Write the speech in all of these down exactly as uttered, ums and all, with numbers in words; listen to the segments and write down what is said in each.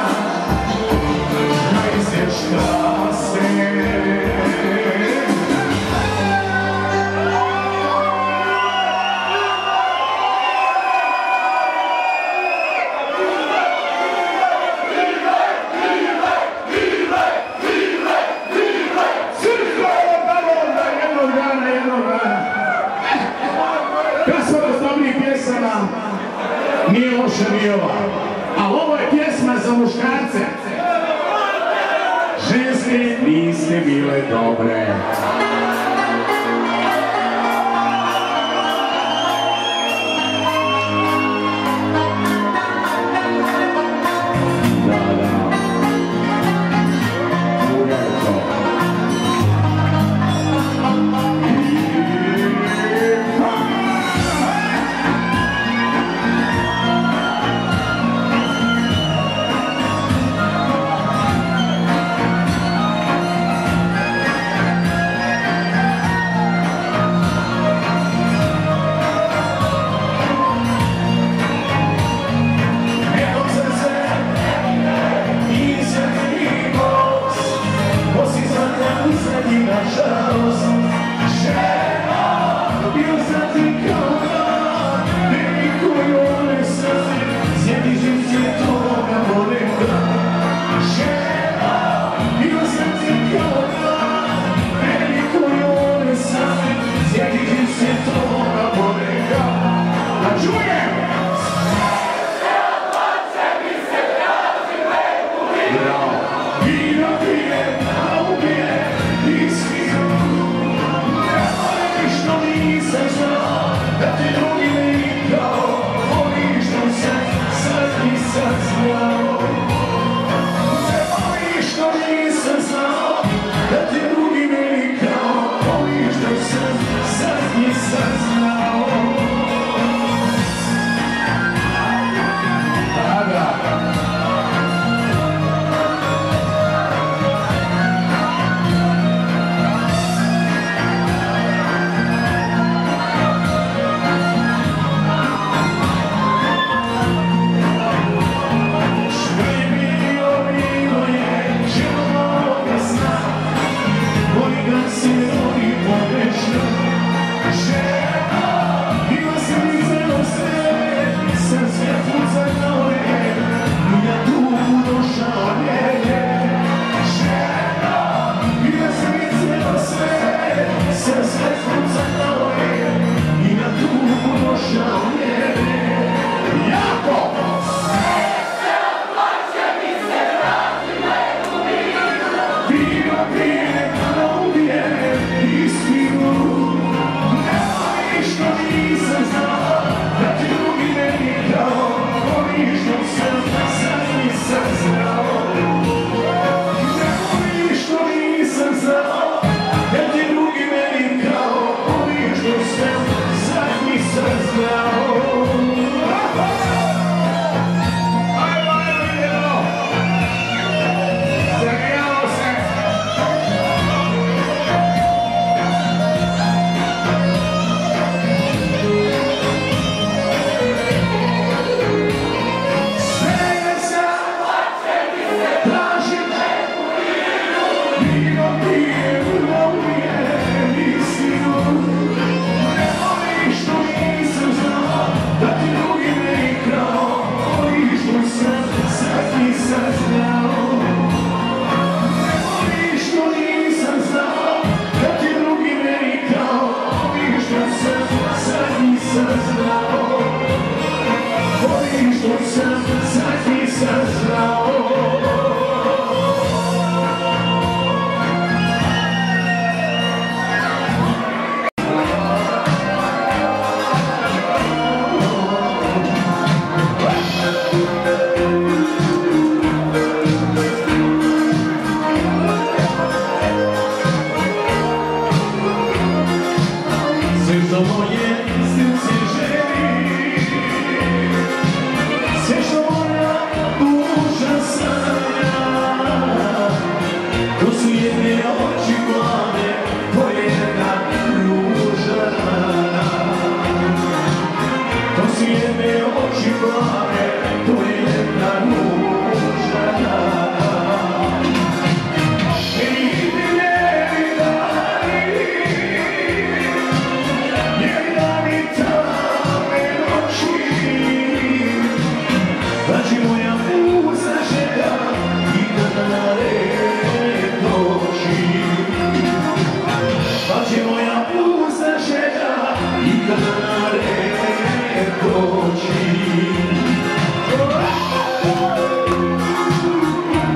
Nije loša ni ova, ali ovo je pjesma za muškarce. Ženske niste bile dobre.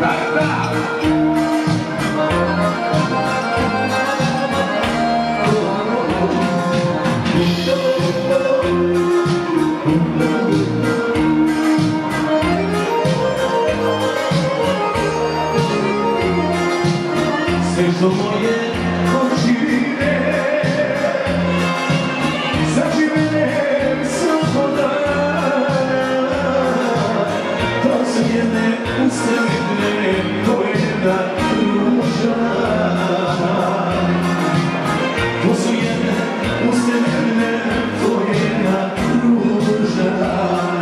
Što moje očine zaživene svako dana, to su jedne ustavitne pojena ruža. To su jedne ustavitne pojena ruža.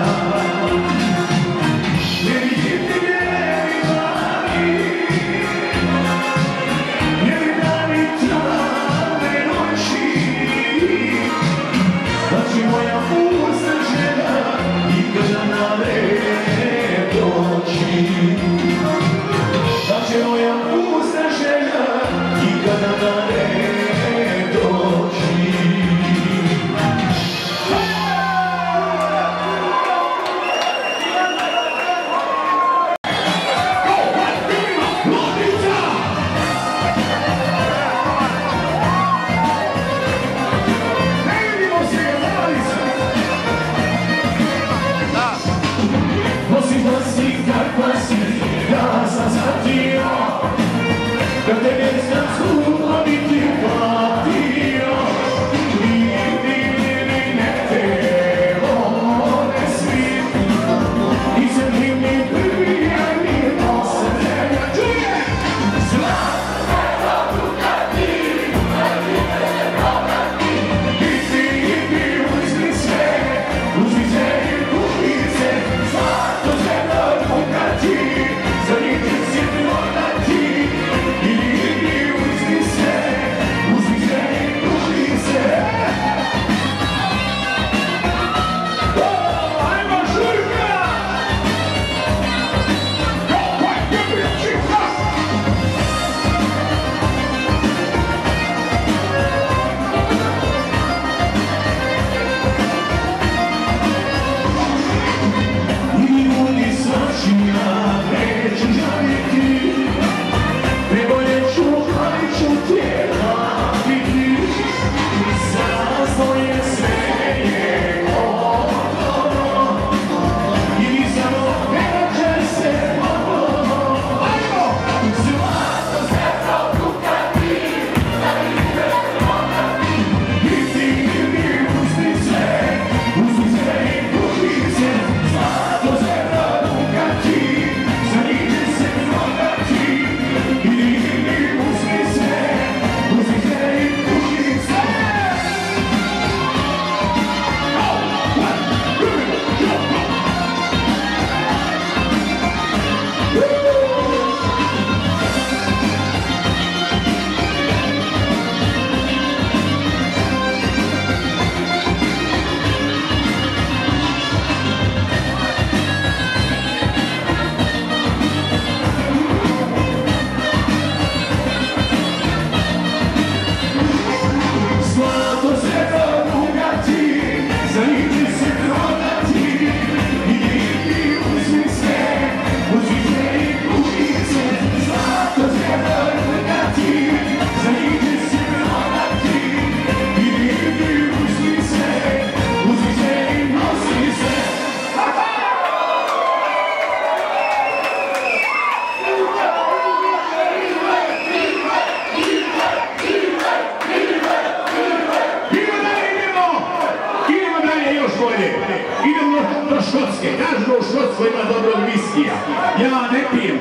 Idemo do Škotske, kažu u Škotskoj ima dobrog viskija, ja ne pijem.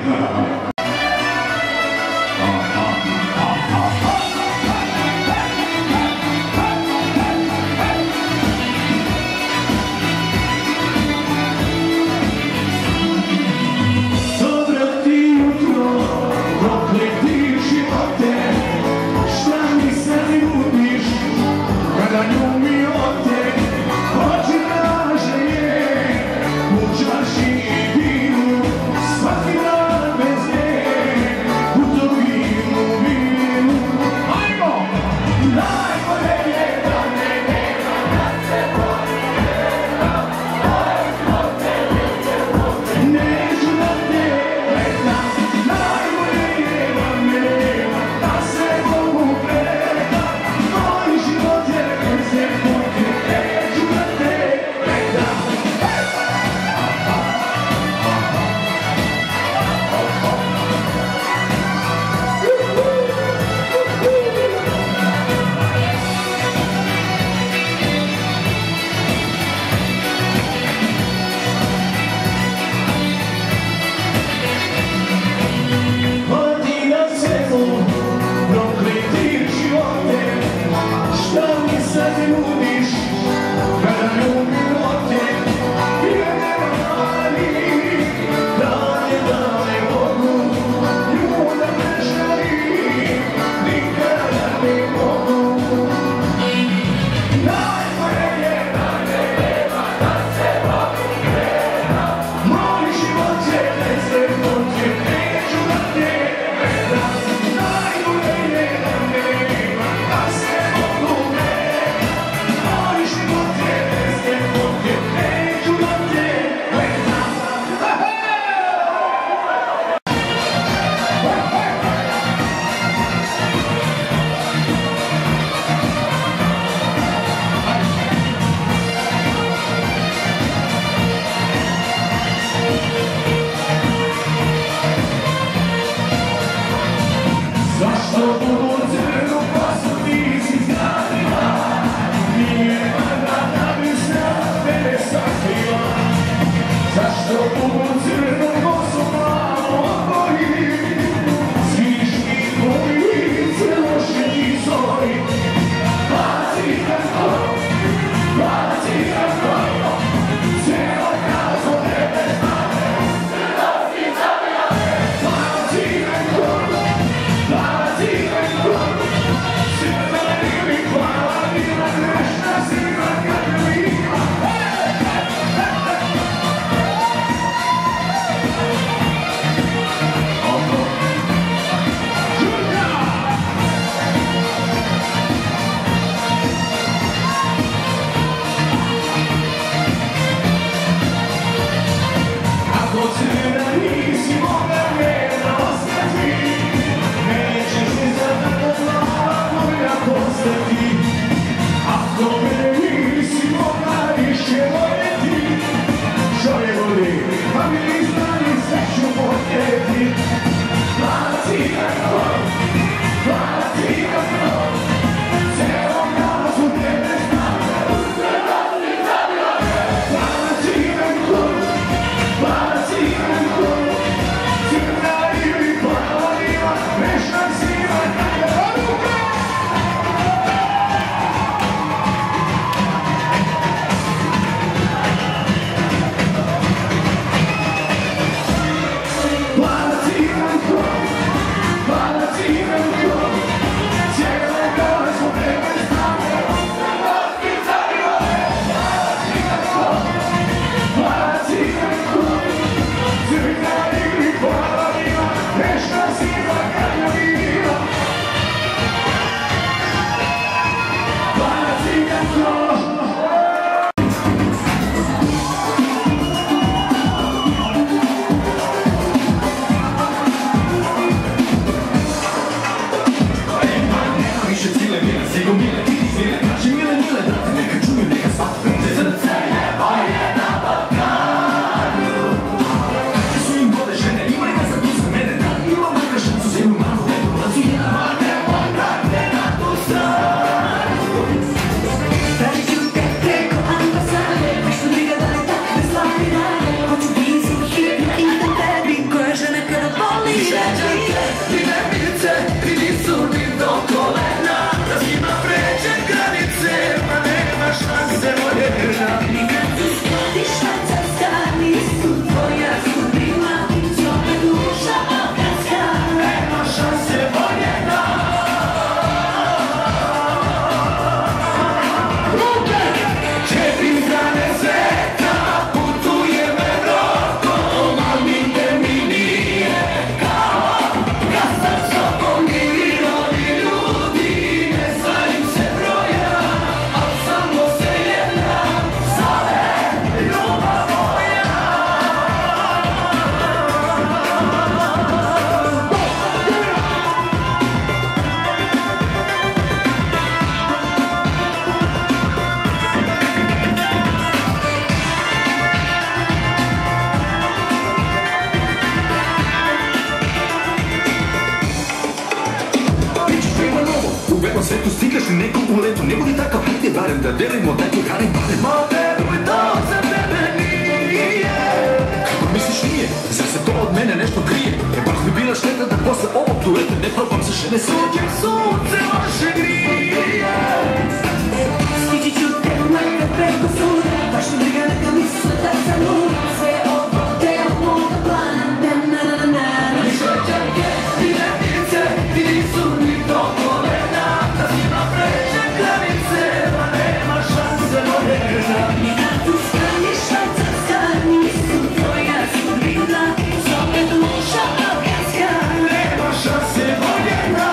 Svaki dan bez nje Šećerke, ni nebice, ni nisu ni do kolena. Da s njima pređem granice, ma nema šanse voljena. Nikad tu skladi švajcarska, nisu tvoja sudbina. Zove duša balkanska, nema šanse voljena. Četiri strane sveta, putujem Evropom, al nigde mi nije kao. Kad sam s tobom milioni ljudi, ne znaju se broja, al samo se jedna zove ljubav moja. Pričaš prema novo, u belom svetu stigaš li neku u letu. Ne budi takav, hajde barem da delimo taj tvoj harem barem. Ma veruj, to za tebe nije. Kako misliš nije? Zar se to od mene nešto krije? E baš bi bila šteta da posle ovog dueta ne probam za žene sve. Tuđe sunce loše grije. Stići ću te makar preko suda, baš mi briga neka misle da sam luda. Sve ovo deo moga plana, na na na na. Ni šećerke, ni nebice, ni nisu ni do kolena. Da s njima pređem granice, ma nema šanse voljena. Nikad tu strani švajcarska, nisu tvoja sudbina. Zove duša balkanska, nema šanse voljena.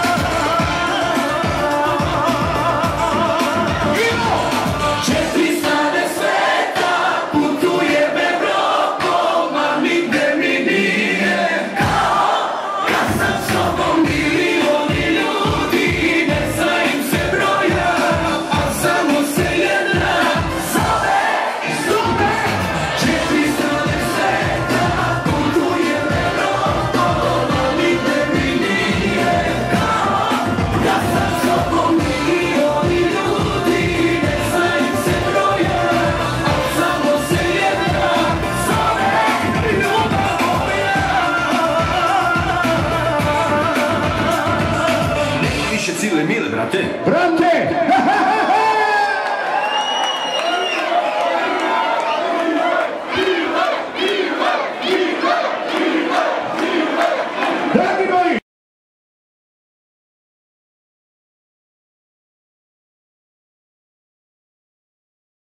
Četiri strane sveta, putujem Evropom, a nigde mi nije kao. Kad sam s tobom milioni ljudi, ne znaju se broja, a samo se jedna zove zube. Četiri strane sveta, putujem Evropom, a nigde mi nije kao. Kad sam s tobom milioni ljudi, ne znaju se broja, a samo se jedna zove ljubav moja. Nema više cile mile, brate. Brate!